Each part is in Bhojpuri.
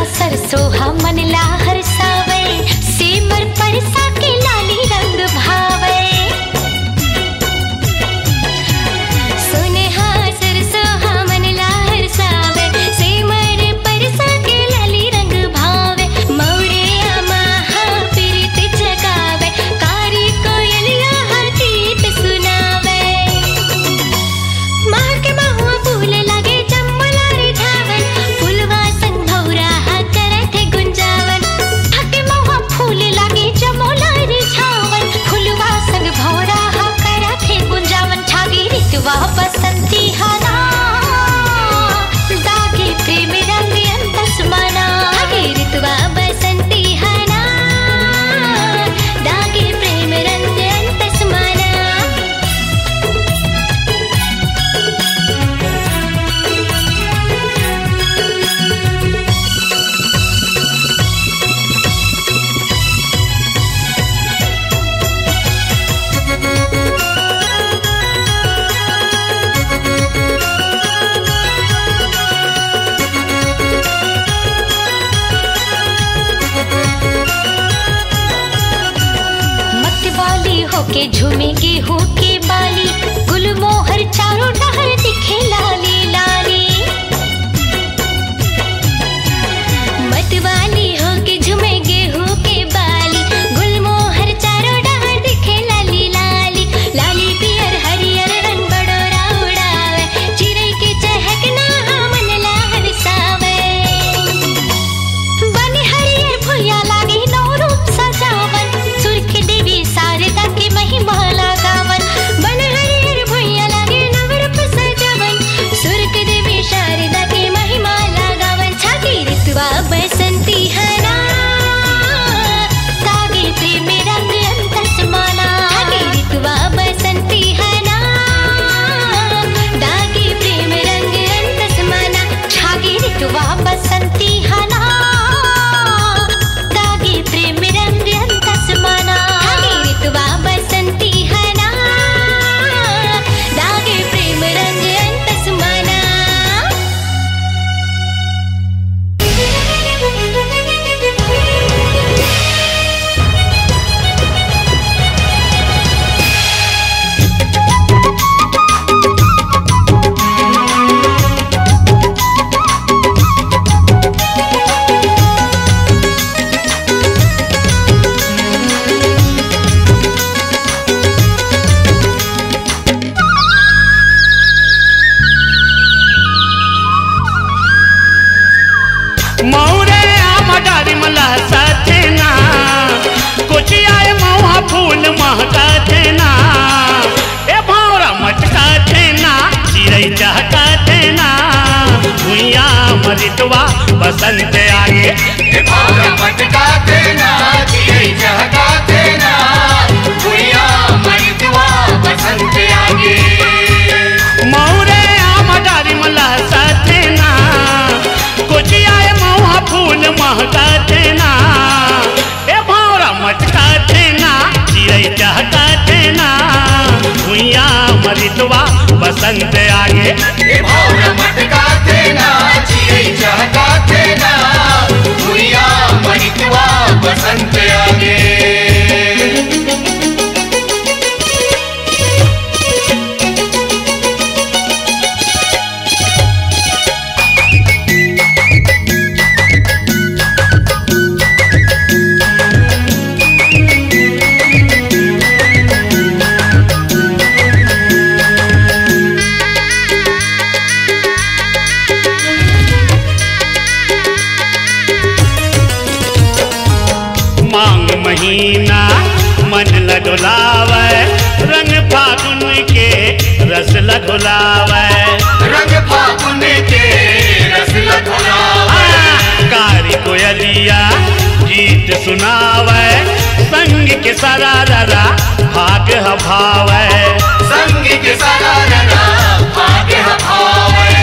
सरसों हमन ला हरसावे, सेमर परसा के लाली रंग भावे। सुने हाँ सरसों हमन ला हरसावे, सेमर परसा के लाली रंग भावे। मौरे आमा हाँ प्रीत जगावे, कारी कोयलिया हाँ गीत सुनावे। माह के महुआ फूल लगे जम्मला रिझावन, फुलवा संग भौरा हाँ करत है गुंजावन। माह के महुआ फूल लगे जम्मला रिझावन, फुलवा संग भौरा हाँ करत है गुंजावन। छागी ऋतुवा बसंती हाना, दागे प्रेम रंग अंतसमाना। छागी ऋतुवा बसंती हाना, दागे प्रेम रंग अंतसमाना। मतवाली होके झूमेंगे होके बाली, गुलमोहर चारों डहर दिखे लाली लाली। मतवाली होके झूमेंगे होके बाली, गुलमोहर चारों डहर दिखे लाली लाली। लाली पियर हरियर रंग बडोरा उड़ावे, चिड़ै के चहकना हमन ला हरसावे। बन हरियर भुइया लागे नौ रूप सजावन, सुर के देवी शारदा के महिमा लगावन। बन हरियर भुइया लागे नौ रूप सजावन, सुर के देवी शारदा के महिमा लगावन। छागी ऋतुवा बसंती हना, दागे प्रेम रंग अंतसमाना। छागी ऋतुवा बसंती हना, दागे प्रेम रंग अंतसमाना। छागी ऋतुवा बसंती हना, दागे प्रेम रंग अंतसमाना। छागी ऋतुवा बसंती हना, दागे प्रेम रंग अंतसमाना। मौरे आम डारी मला साथे ना, कुछ आए महुआ फूल महका थे ना। ए भौरा मटका थे ना, चिड़ै चहका थे ना। भुइया मरितवा बसंत आगे, ए भौरा मटका थे ना, चिड़ै चहका थे ना। भुइया मरितवा बसंत आगे। मौरे आम डारी मला साथे ना, कुछ आए महुआ फूल महका थे ना। ए भौरा मटका थे ना, चिड़ै चहका थे ना। भुइया मरितवा बसंत आगे, ए भौरा मटका थे ना, चिड़ै चहका थे ना। भुइया मरितवा बसंत आगे। मांग महीना मन लगोलावे, रंग फागुन के रस लगोलावे। रंग फागुन के रस लगोलावे। कारी कोयलिया गीत सुनावे, संग के सरारा भाग हभावे। संग के सरारा भाग हभावे।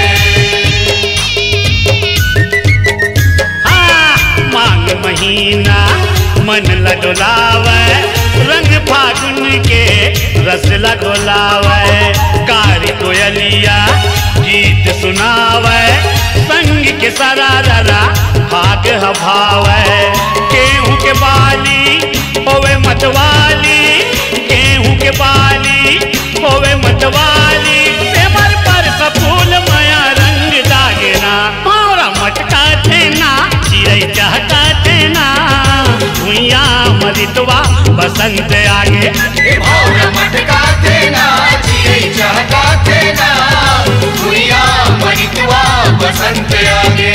मांग महीना मन लगोलावे, रंग फागुन के रस लगोलावे। कारी कोयलिया गीत सुनावे, संग के सरारा भाग भावे गेहूं के बाली होवे मतवाली गेहूं के बाली होवे मतवाली पेमर पर फूल माया रंग दागना भौरा मटका थे ना चिड़ै चहका थे ना भुइया मरितवा बसंत आगे भौरा मटका थे ना चिड़ै चहका थे ना भुइया मरितवा बसंत आगे।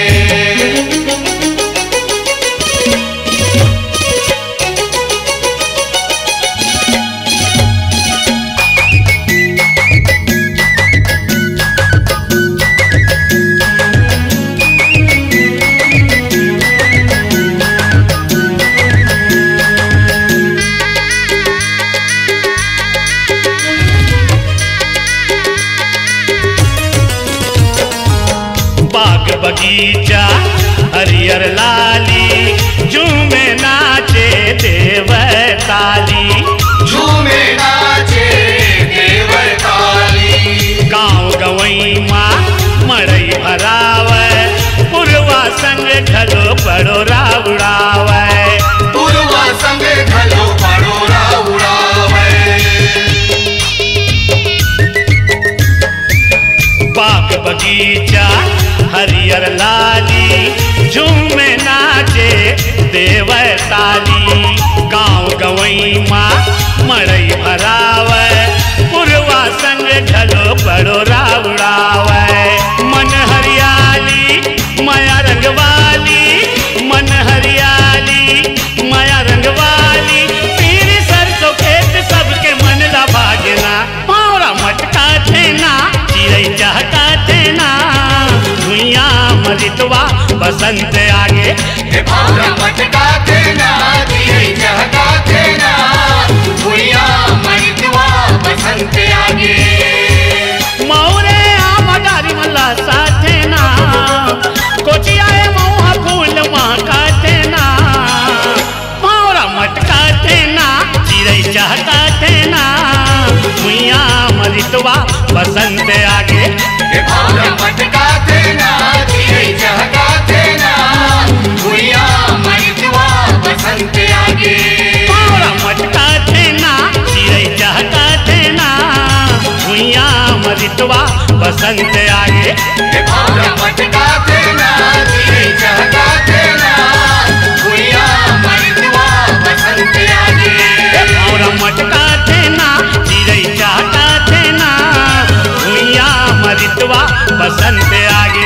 बगीचा हरियर लाली झूमे नाचे देवताली झूमे नाचे देवताली गाँव गवई माँ मड़ई भरावे पुरवा संग ढलो पड़ोरा उड़ावे पुरवा संग ढलो पड़ोरा उड़ावे। बाग बगीचा हरियर लाली झूमे नाचे देवताली गाँव गवई माँ मड़ई भरावे पुरवा संग ढलो पड़ोरा उड़ावे मन हरियाली माया रंगवाली मन हरियाली माया रंगवाली पीर सरसों खेत सबके मन ला भागना भौरा मटका थे ना चिड़ै चहका थे ना भुइया मरितवा बसंत आगे भौरा मटका थे ना चिड़ै चहका थे ना भुइया मरितवा बसंत आगे। मौरे आम डारी मल्ला साथे ना कोचियाए मौहा फूल महका थे ना भौरा मटका थे ना चिड़ै चहका थे ना भुइया मरितवा बसंत आगे भौरा मटका थे ना चिड़ै चहका थे ना भुइया मरितवा बसंत आगे भौरा मटका थे ना चिड़ै चहका थे ना भुइया मरितवा बसंत आगे भौरा मटका थे ना चिड़ै चहका थे ना भुइया मरितवा बसंत आगे भौरा मटका थे ना चिड़ै चहका थे ना भुइया मरितवा बसंत आगे।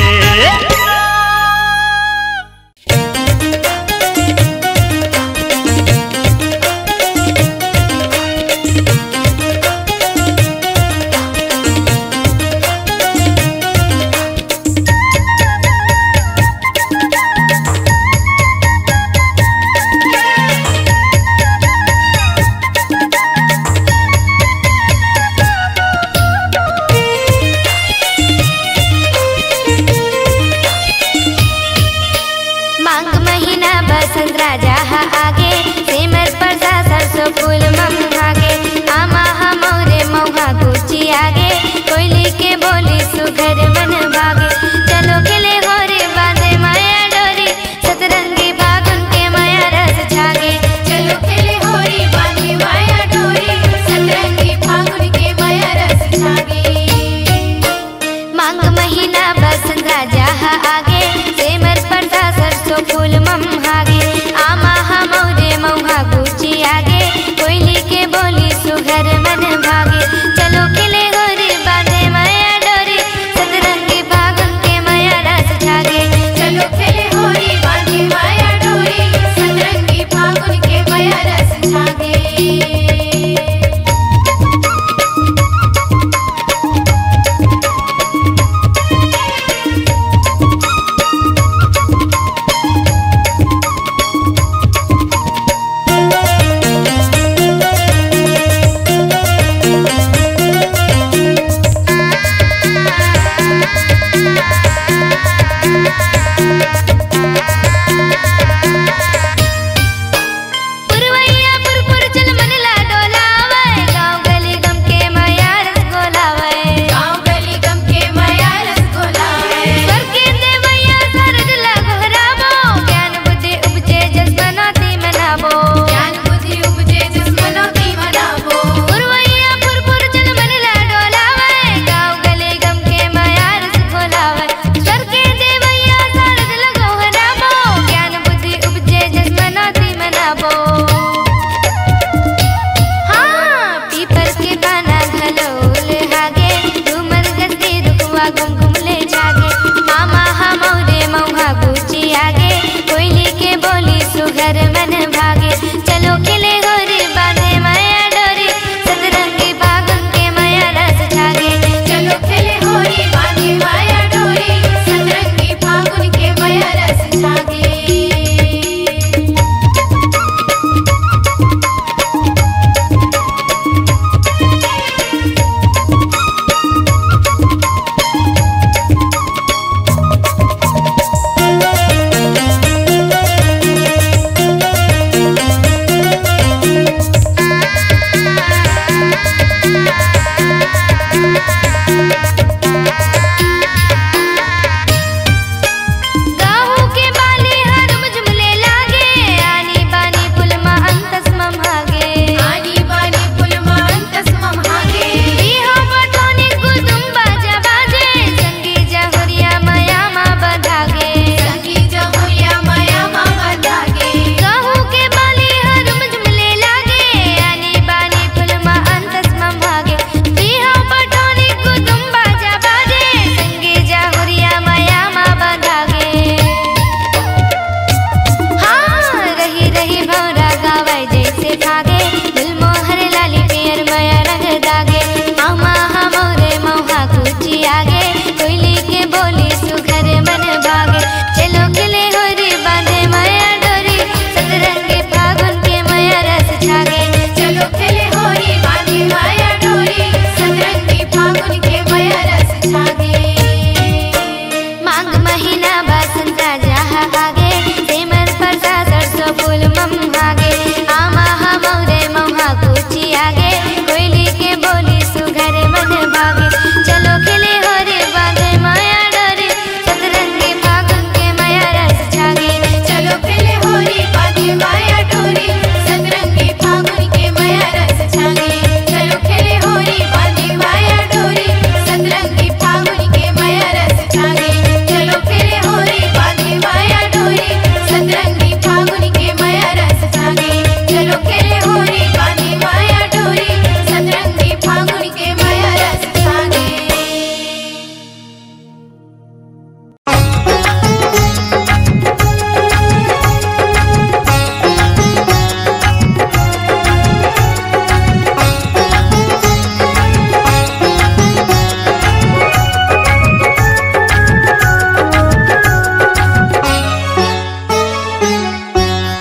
फूल मंगागे आमा हमरे मौहा गुची आगे कोयली के बोली सुघर मन भागे चलो खिले होरे बांधे माया डोरी सतरंगी फागुन के माया रस छागे चलो खिले होरी बांधे माया डोरी सतरंगी फागुन के माया रस छागे मांग महीना बसंत राजा आगे सेमर पर्दा सरसों फूल मंगागे आमा हमरे मौहा गुची आगे कोयली के बोली सुघर मन भागे चलो खिले गोरी बांधे माया डोरी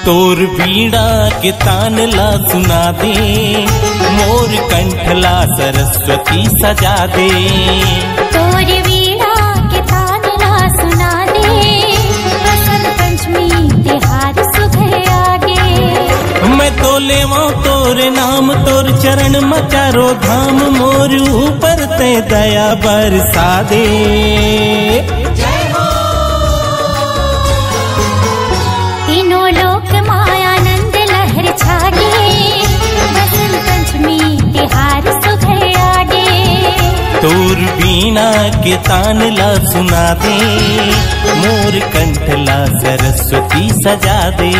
तोर बीड़ा के तान ला सुना दे, मोर कंठला सरस्वती सजा दे। तोर बीड़ा के तान ला सुना दे, बसंत पंचमी तिहार सुबह आगे। मैं तो लेवा तोर नाम, तोर चरण मचारो धाम, मोर ऊपर ते दया बरसा दे। तीनों लोक मायानंद लहर छागे, बसंत पंचमी तिहार सुबह आगे। तोर बीना के तान ला सुना दे, मोर कंठला सरस्वती सजा दे।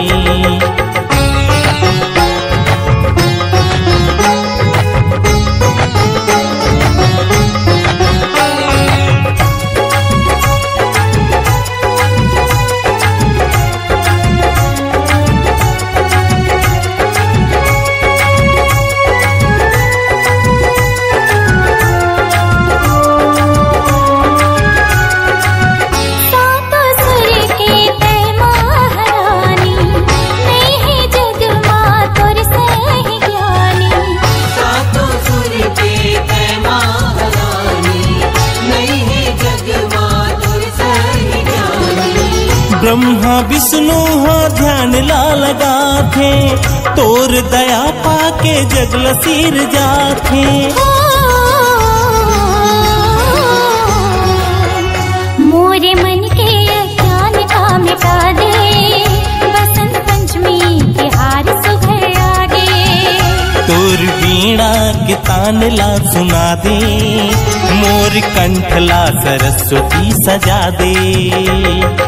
ब्रह्मा विष्णु हो ध्यान ला लगा थे, तोर दया पाके जगल सिर जाथे। मोरे मन के अज्ञान का मिटा दे, बसंत पंचमी तिहार सुबह आगे। तोर बीड़ा के तान ला सुना दे, मोर कंठला सरस्वती सजा दे।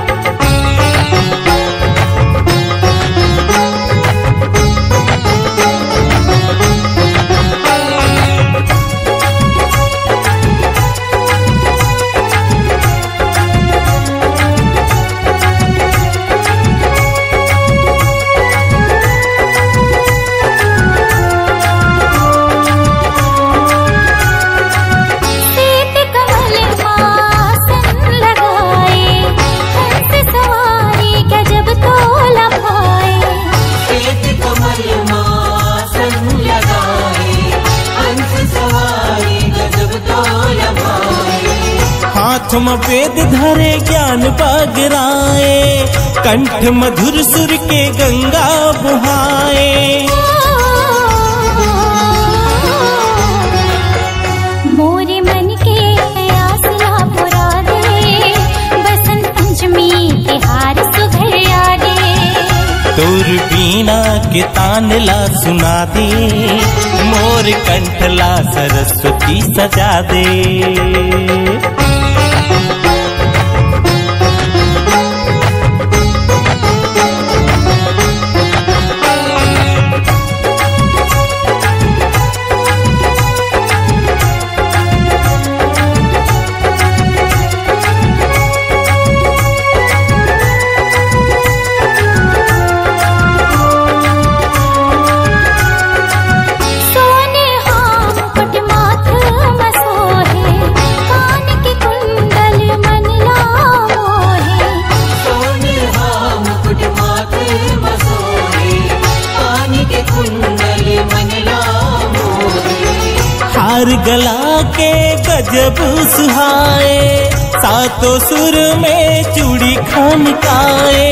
हाथ में वेद धरे ज्ञान बगराए, कंठ मधुर सुर के गंगा बुहाए। मोरे मन के आस ला पुरा दे, बसंत पंचमी तिहार सुबह आगे। तोर बीना के तान ला सुना दे, मोर कंठला सरस्वती सजा दे। हार गला के गजब सुहाए, सातों सुर में चूड़ी खनकाए।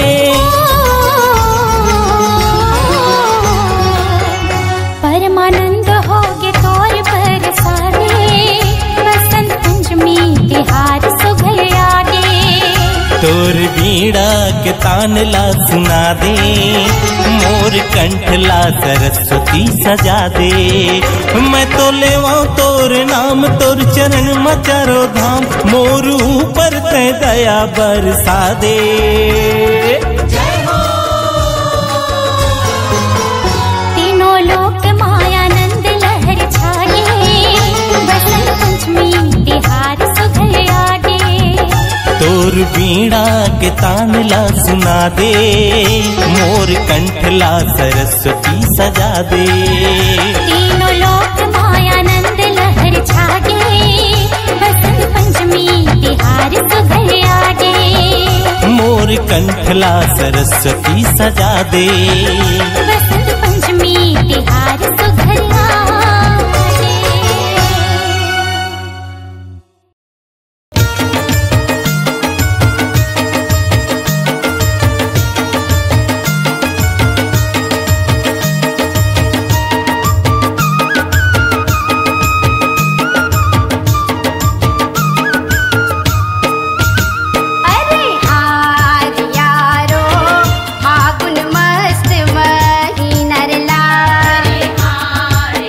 परमानंद होगे तोर पर सारे, बसंत पंचमी तिहार सुबह आगे। तोर बीड़ा के तान ला सुना दे, मोर कंठला सरस्वती सजा दे। मैं तो लेवा तोर नाम, तोर चरण मचारो धाम, मोर ऊपर ते दया बरसा दे। तीनों लोक मायानंद लहर छागे, बसंत पंचमी तिहार सुबह आगे। तोर बीड़ा के तान ला सुना दे, मोर कंठला सरस्वती सजा दे। तीनों लोक मायानंद लहर छागे, बसंत पंचमी तिहार सुबह आगे। मोर कंठला सरस्वती सजा दे। बसंत पंचमी तिहार सुघरिया फागुन मस्त महीनर ला।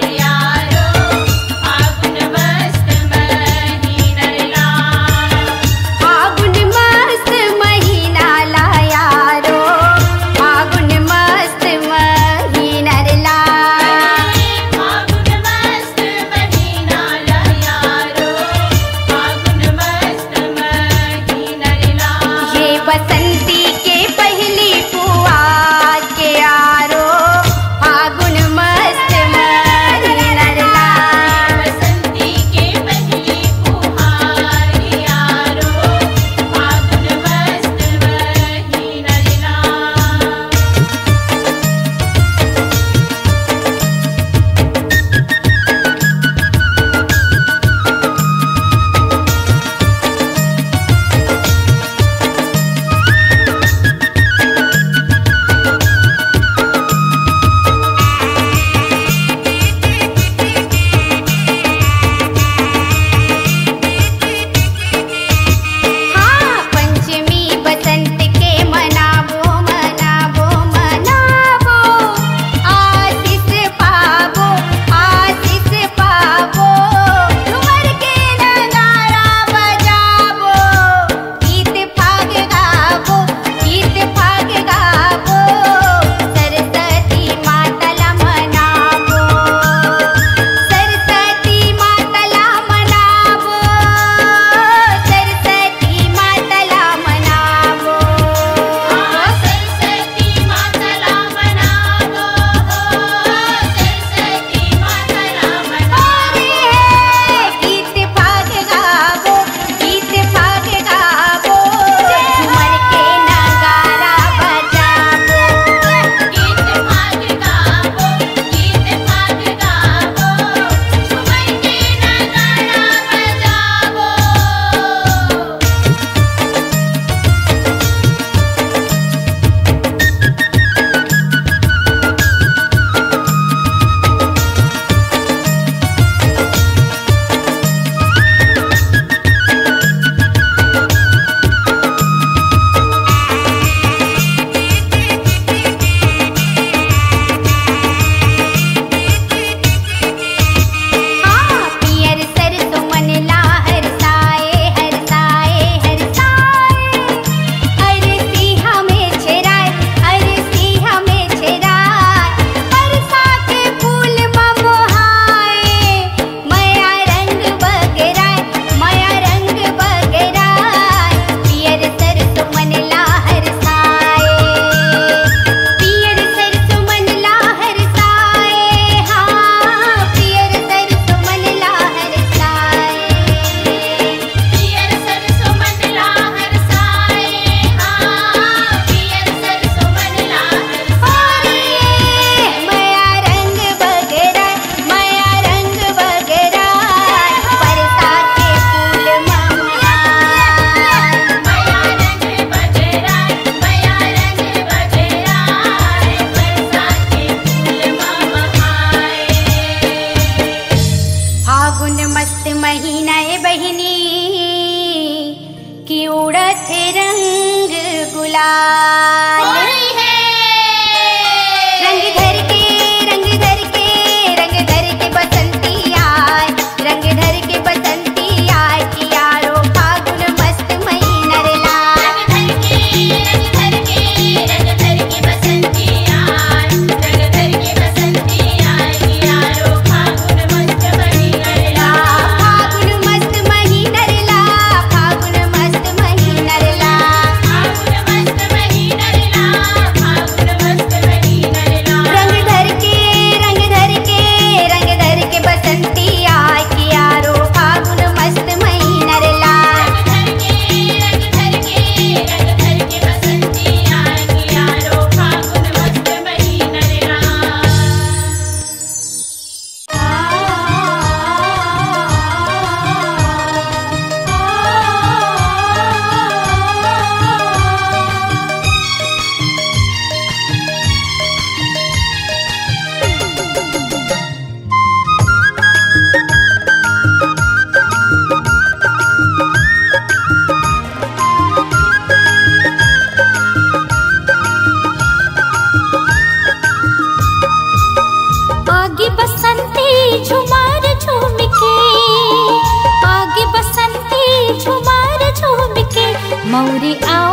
मौरे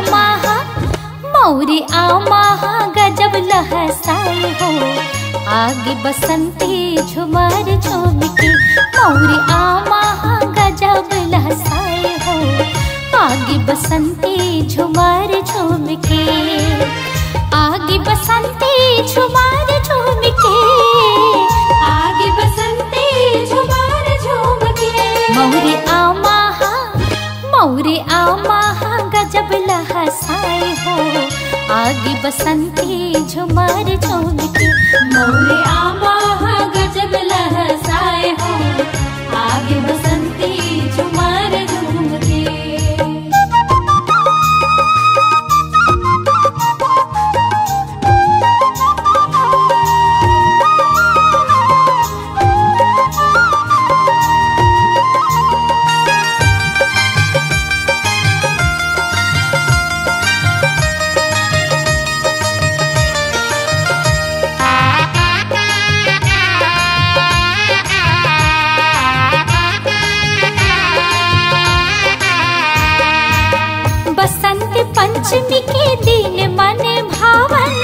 आमा गजब लहसाए हो, आगे बसंती झुमर झूम के। मौरे आमा गजब लहसाए हो, आगे बसंती झुमर झूम के। आगे बसंती झुमर झूम के, आगे बसंती झुमर झूम के। मौरे आमा गजब लहसाए हो, आगे बसंती झुमर झूम के। मौरे आमा गजब लहसाए हो, आगे बसंती झुमर झूम के। पंचमी के दिन मन भावन,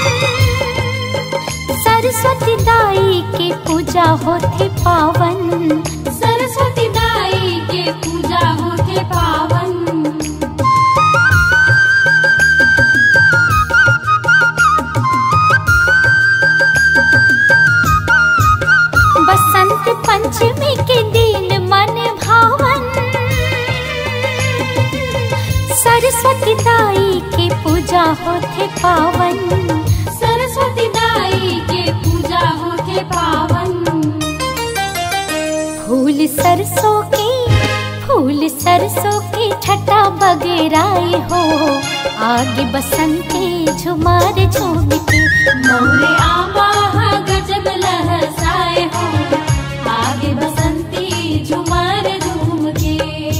सरस्वती दाई के पूजा होते पावन। सरस्वती दाई के पूजा होते पावन। बसंत पंचमी के दिन मन भावन, सरस्वती दाई के पूजा होते पावन। सरस्वती दाई के पूजा होते पावन। फूल सरसों के छटा बगेराए हो, आगे बसंती झुमर झूम के। मौरे आमा गजब लहसाए हो, आगे बसंती झुमर झूम के।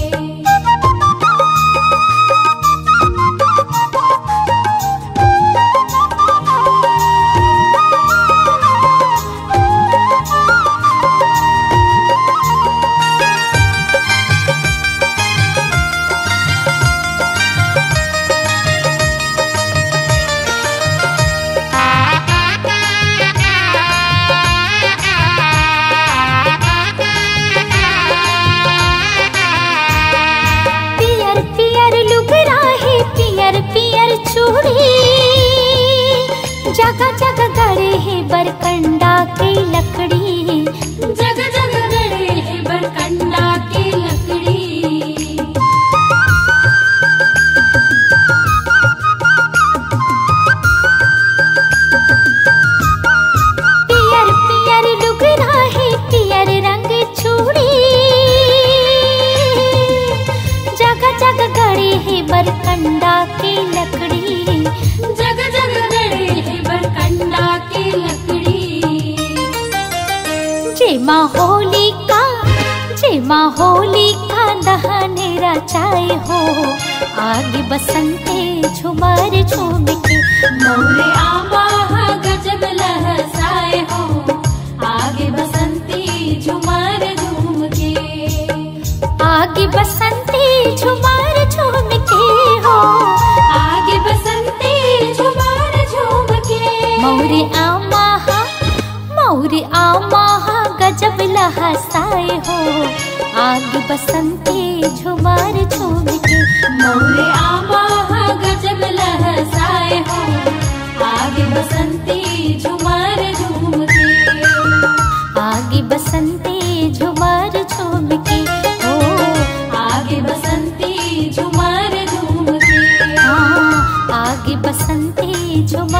जगह जगह गड़े है बरकंडा की लकड़ी। जगह जगह गड़े है बरकंडा की लकड़ी। पियर पियर लुगरा है पियर रंग चूड़ी। जगह जगह गड़े है बरकंडा की लकड़ी। जगह जगह गड़े है बरकंडा की लकड़ी। जेमा होली का दहने रचाए हो, आगे बसंती झुमर झूम के। मौरे आमा गजब लहसाए हो, आगे बसंती झुमर झूम के। आगे बसंती झुमर झूम के हो, आगे बसंती झुमर झूम के। मौरे आमा गजब लहसाए हो, आगे बसंती झुमर झूम के। मौरे आमा गजब लहसाए हो, आगे बसंती झुमर झूम के। आगे बसंती झुमर झूम के हो, आगे बसंती झुमर झूम के। हाँ, आगे बसंती झुमर